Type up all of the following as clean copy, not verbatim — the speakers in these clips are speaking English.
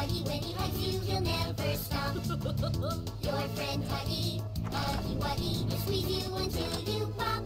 Huggy, when he hugs you, he'll never stop. Your friend Huggy, Huggy Wuggy, he'll squeeze you until you pop.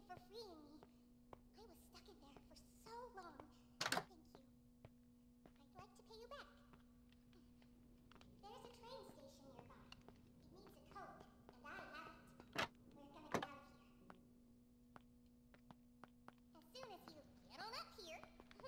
for freeing me. I was stuck in there for so long. Thank you. I'd like to pay you back. There's a train station nearby. It needs a code, and I have it. We're gonna get out of here. As soon as you get on up here.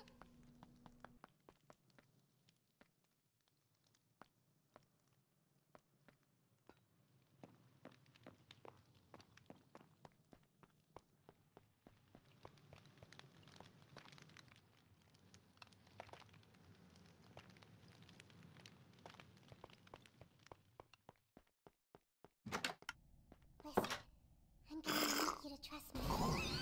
Listen, I'm gonna need you to trust me.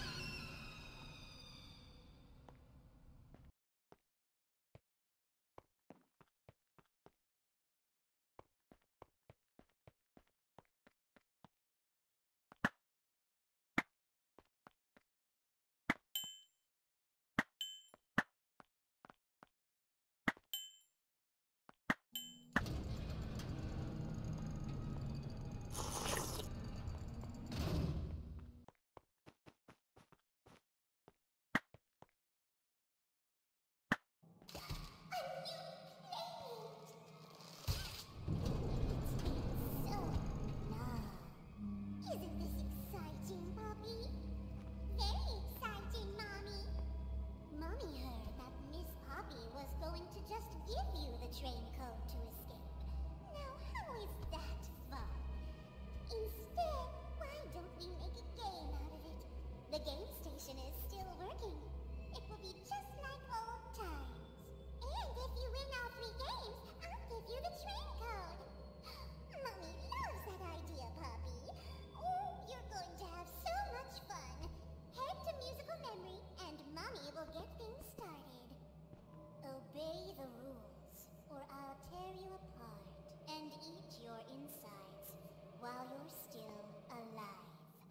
Isn't this exciting, Poppy? Very exciting, Mommy. Mommy heard that Miss Poppy was going to just give you the train code to escape. Now, how is that fun? Instead, why don't we make a game out of it? The game station is still working. It will be just like old times. And if you win all 3 games, I'll give you the train code. Mommy loves that idea, Poppy. Oh, you're going to have so much fun. Head to musical memory, and Mommy will get things started. Obey the rules, or I'll tear you apart and eat your insides while you're still alive.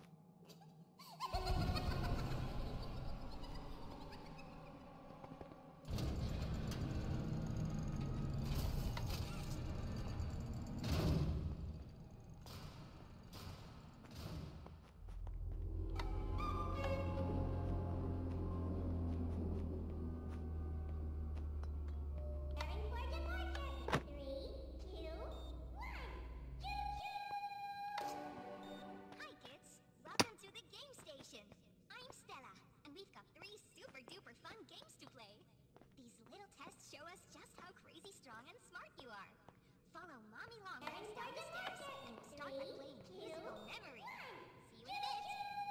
Show us just how crazy strong and smart you are. Follow Mommy Longlegs down the stairs and start by playing musical memory. See you in a bit.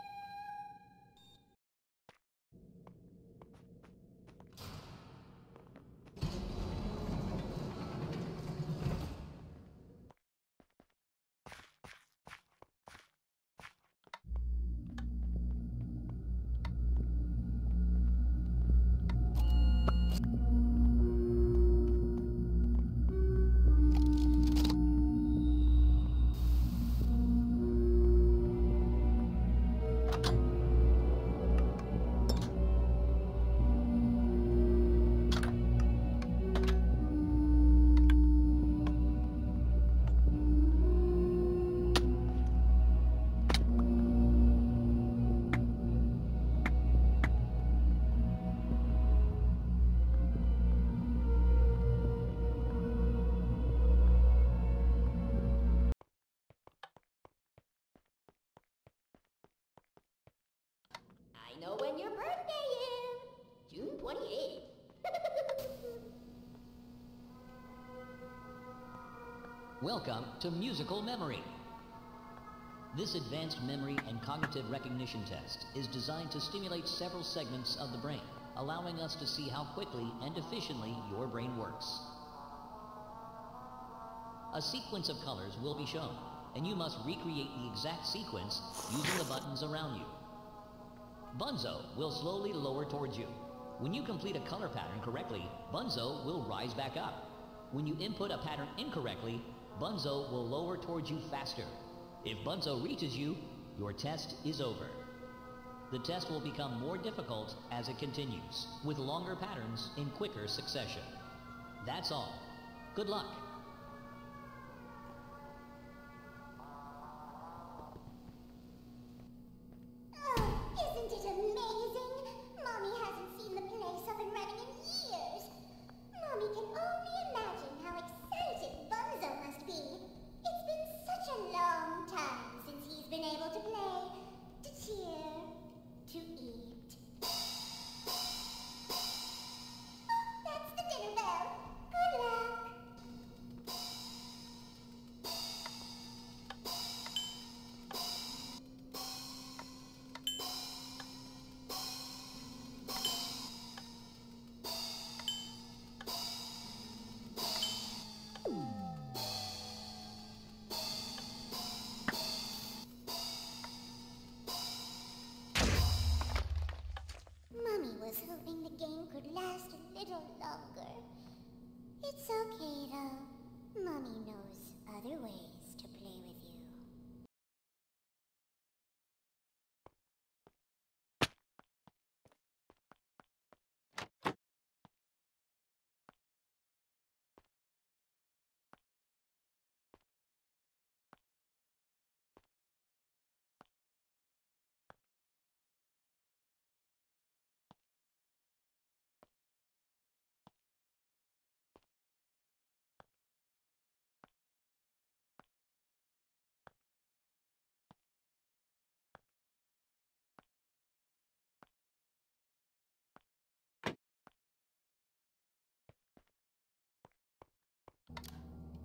I know when your birthday is. June 28th. Welcome to Musical Memory. This advanced memory and cognitive recognition test is designed to stimulate several segments of the brain, allowing us to see how quickly and efficiently your brain works. A sequence of colors will be shown, and you must recreate the exact sequence using the buttons around you. Bunzo will slowly lower towards you. When you complete a color pattern correctly, Bunzo will rise back up. When you input a pattern incorrectly, Bunzo will lower towards you faster. If Bunzo reaches you, your test is over. The test will become more difficult as it continues, with longer patterns in quicker succession. That's all. Good luck. Oh, isn't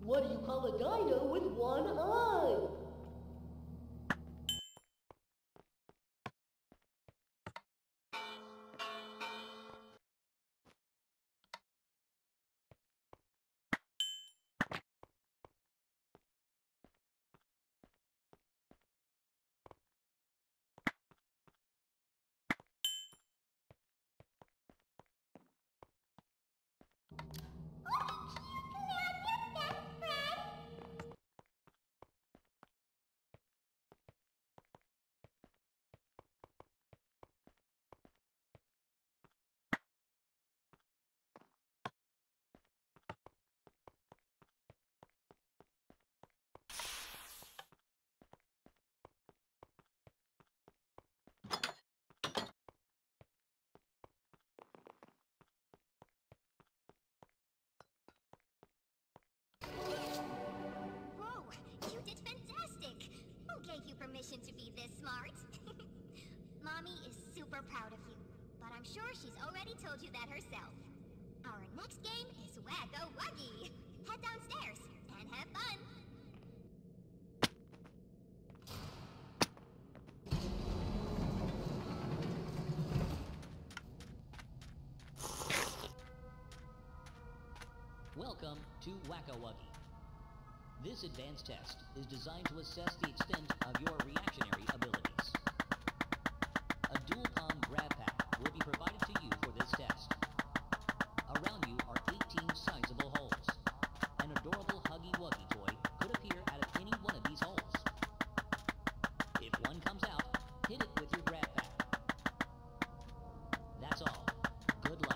What do you call a dino with one eye? Whoa, you did fantastic! Who gave you permission to be this smart? Mommy is super proud of you, but I'm sure she's already told you that herself. Our next game is Whack-A-Wuggy. Head downstairs and have fun. Welcome to Whack-A-Wuggy. This advanced test is designed to assess the extent of your reactionary abilities. A dual palm grab pack will be provided to you for this test. Around you are 18 sizable holes. An adorable Huggy Wuggy toy could appear out of any one of these holes. If one comes out, hit it with your grab pack. That's all. Good luck.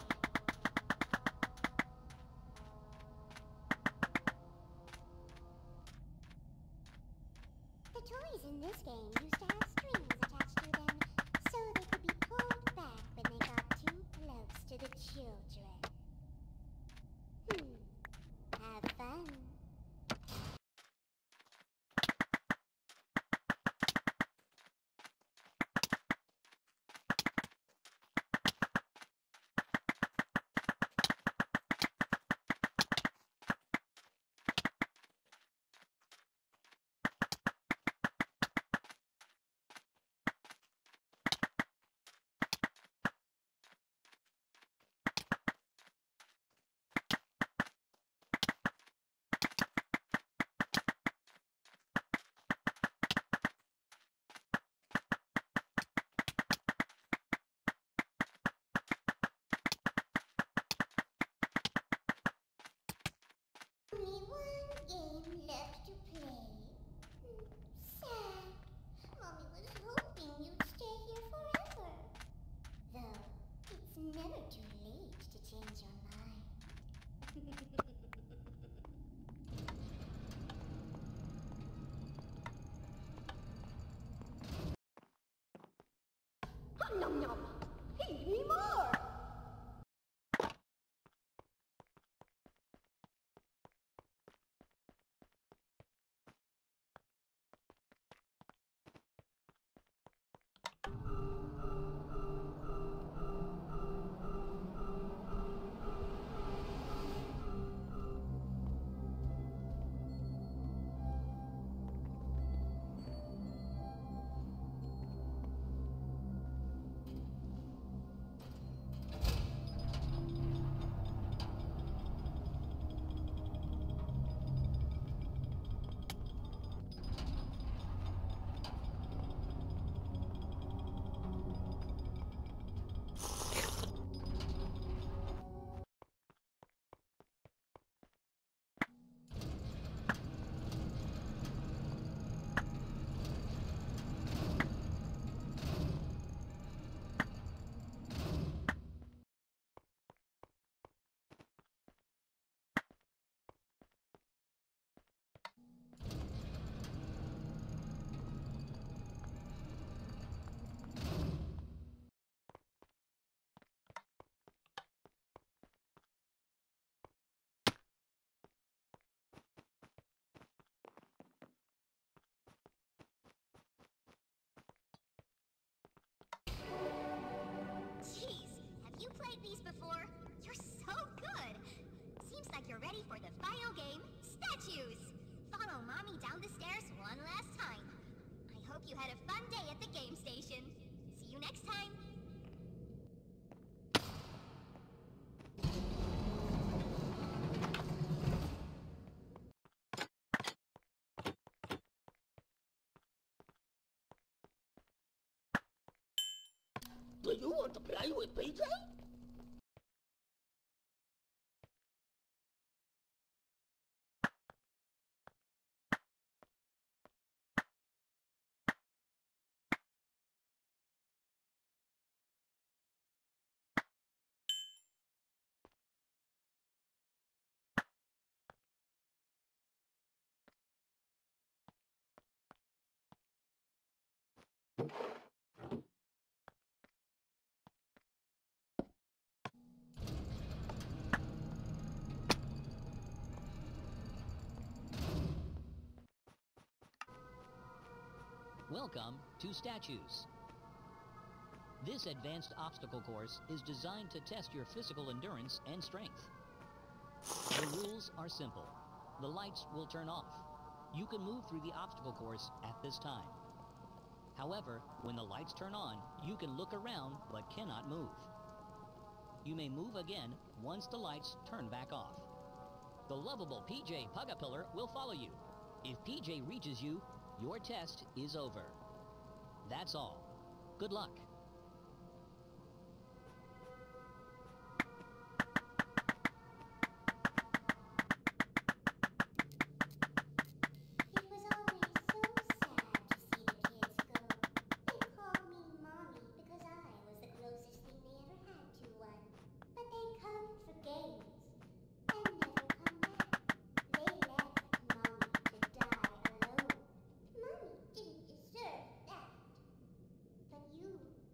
The toys in this game used to have strings attached to them, so they could be pulled back when they got too close to the children. Have fun. Only one game left to play. Sad. Mommy was hoping you'd stay here forever. Though, it's never too late to change your mind. Nom nom! Feed me more! these before. You're so good. Seems like you're ready for the final game, Steady! statues! Follow Mommy down the stairs one last time. I hope you had a fun day at the game station. See you next time. Do you want to play with PJ? Welcome to Statues. This advanced obstacle course is designed to test your physical endurance and strength. The rules are simple. The lights will turn off. You can move through the obstacle course at this time. However, when the lights turn on, you can look around but cannot move. You may move again once the lights turn back off. The lovable PJ Pugapillar will follow you. If PJ reaches you, your test is over. That's all. Good luck. It was always so sad to see the kids go. They called me Mommy because I was the closest thing they ever had to one. But they come for games and never come back. They left Mommy to die alone. Mommy didn't deserve that. But you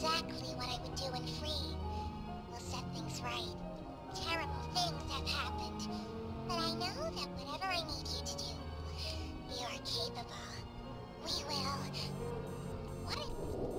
exactly what I would do when free. We'll set things right. Terrible things have happened, but I know that whatever I need you to do, you are capable. We will... What